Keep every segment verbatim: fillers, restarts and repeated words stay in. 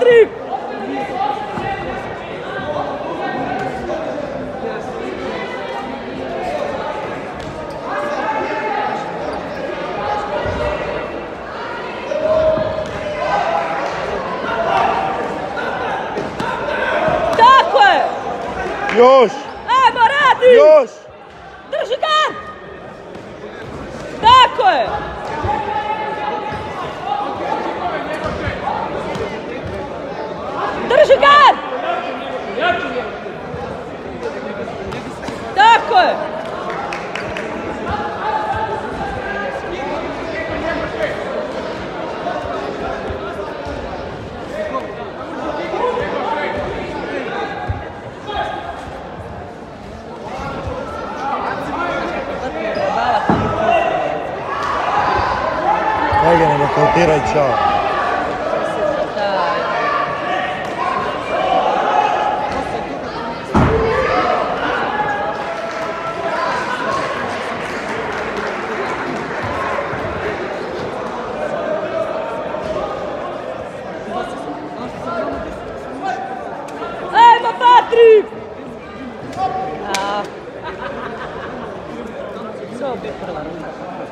Patrik! Tako je! Još! Ajmo, radi! Još! Drži ga! Tako je! Drži ga! Tako je! Daj ga ne nokautiraj, čao. Ajmo, Patrik! Sve bi prva runda.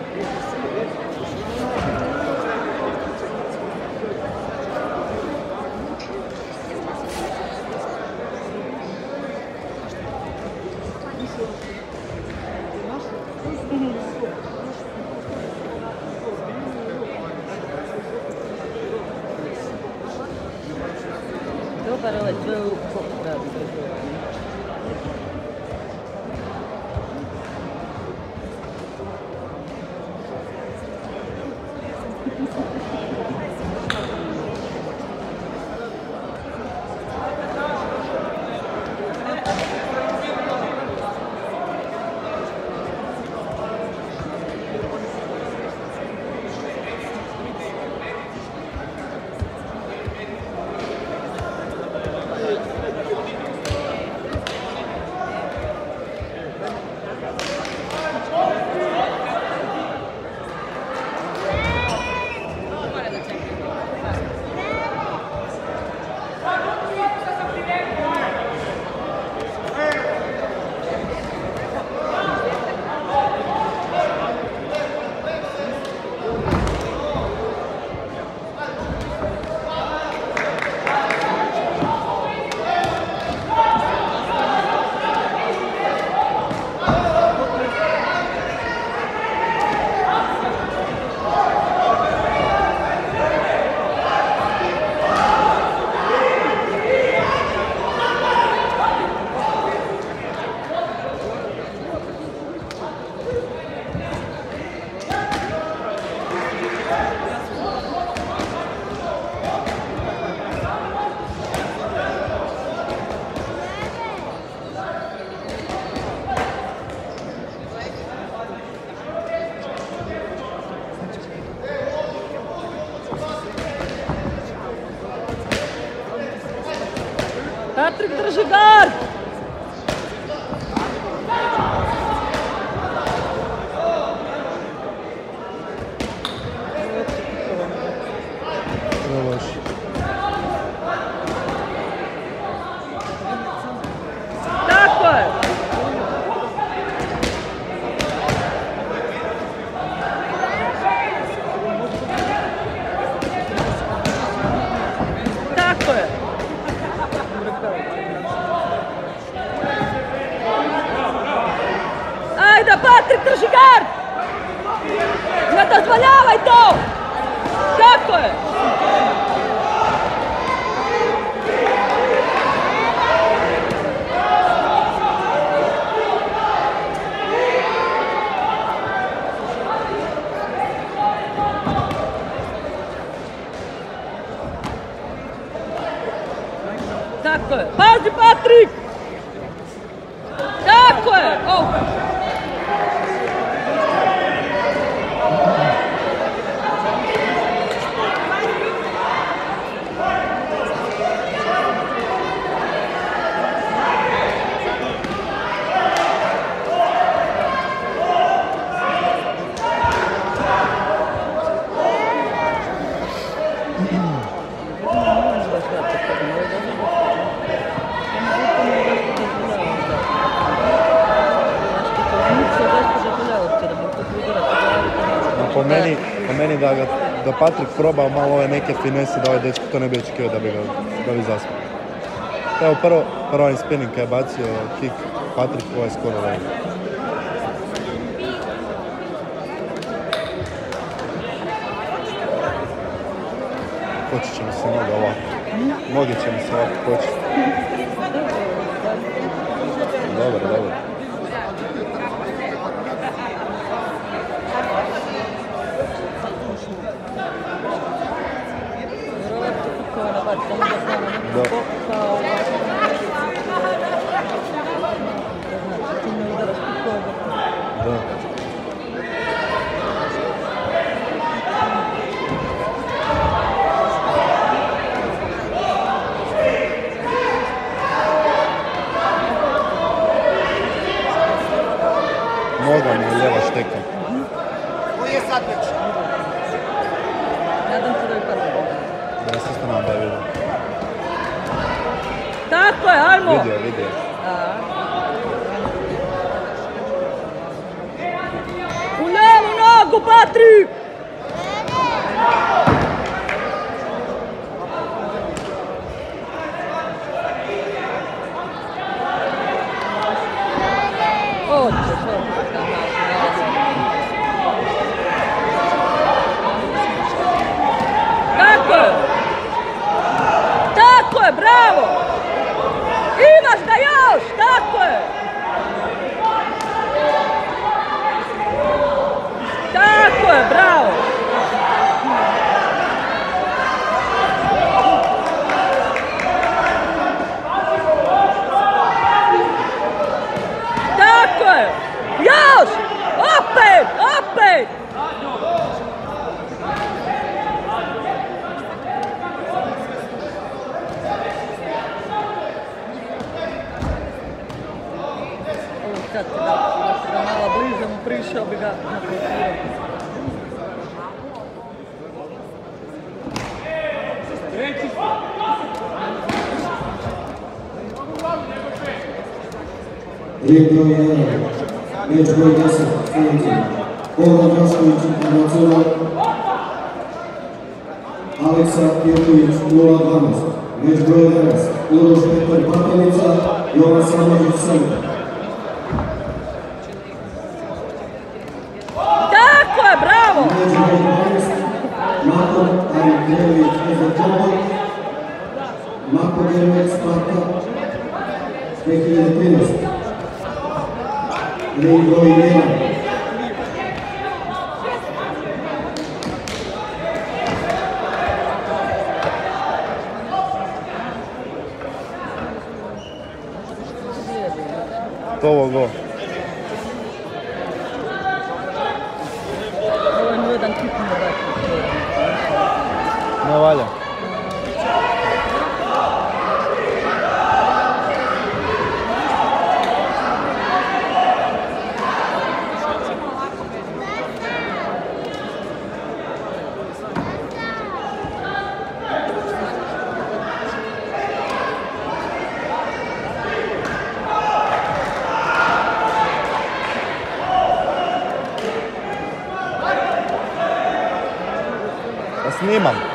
Dobar ovaj sve u kopu radi. Patrik, drži gard! Tako je! Tako je! Ajde, Patrik, drži gard! Ne dozvoljavaj to! Tako je! Tako je! Pazi, Patrik! Tako je! Oh. po meni, po meni da, ga, da Patrik proba malo ove neke finese, da ovaj dečko to ne bi očekio da bi ga da bi zaspao. Evo prvo, prvo spinning kad je bacio kick Patrik, ovo je skoro lej. Kočit će mi se noga ovako. Noge će mi se ovako kočiti. Dobro, dobro. Da. Da. Noga mi je lijeva šteka. Koji je sad već? Nadam se da je prvo. Da se stanam da je vidio. Tako je, ajmo! Vidio, vidio. U levu nogu, Patrik! Hoćeš, hoćeš. Tako je! Tako je, bravo! Imaš ga još! Tako je! Tako je, bravo! Tako je! Još! Opet! Opet! Sad se da, da se ga malo bliže mu prišao bi ga naprotirao. Rijek broj jedan, meč broj deset, Fiorentina. Goran Drašković, Internacional. Aleksa Pjetović, nula dvanaest. Meč broj jedanaest, Uroš Petar Pateljica, Jovan Samović, Srb. Tako je, bravo! Meč broj dvanaest, Mako Andrejević, Ezerčanov. Mako Dervec, Sparta, dve hiljade trinaeste. Rijek broj jedan. To ovo go. Ovo je mu jedan kitno dati. Ne valja. Snimam.